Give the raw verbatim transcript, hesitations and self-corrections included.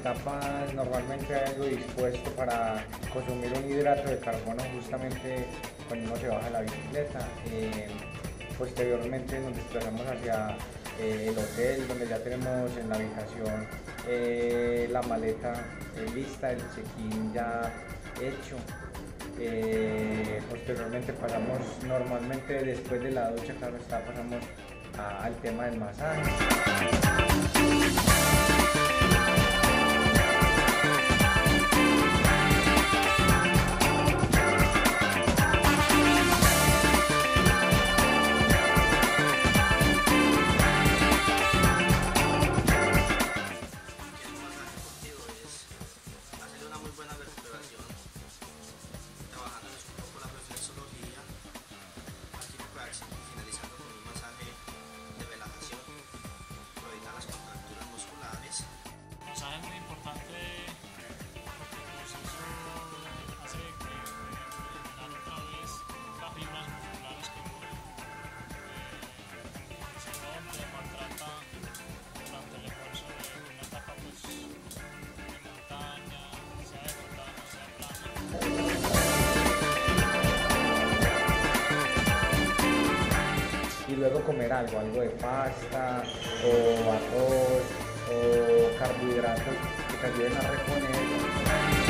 etapas normalmente hay algo dispuesto para consumir un hidrato de carbono justamente cuando uno se baja de la bicicleta. Eh, posteriormente nos desplazamos hacia eh, el hotel, donde ya tenemos en la habitación eh, la maleta eh, lista, el check-in ya hecho. Eh, posteriormente pasamos normalmente después de la ducha, claro está, pasamos a, al tema del masaje. Finalizando con un masaje de relajación, para evitar las contracturas musculares. El masaje es muy importante porque pues eso hace que eliminar otra vez las fibras musculares que uno eh, se rompe, maltrata durante el esfuerzo de una etapa pues, de montaña, sea de montaña, sea plana. Y luego comer algo, algo de pasta o arroz o carbohidratos que te ayuden a reponer.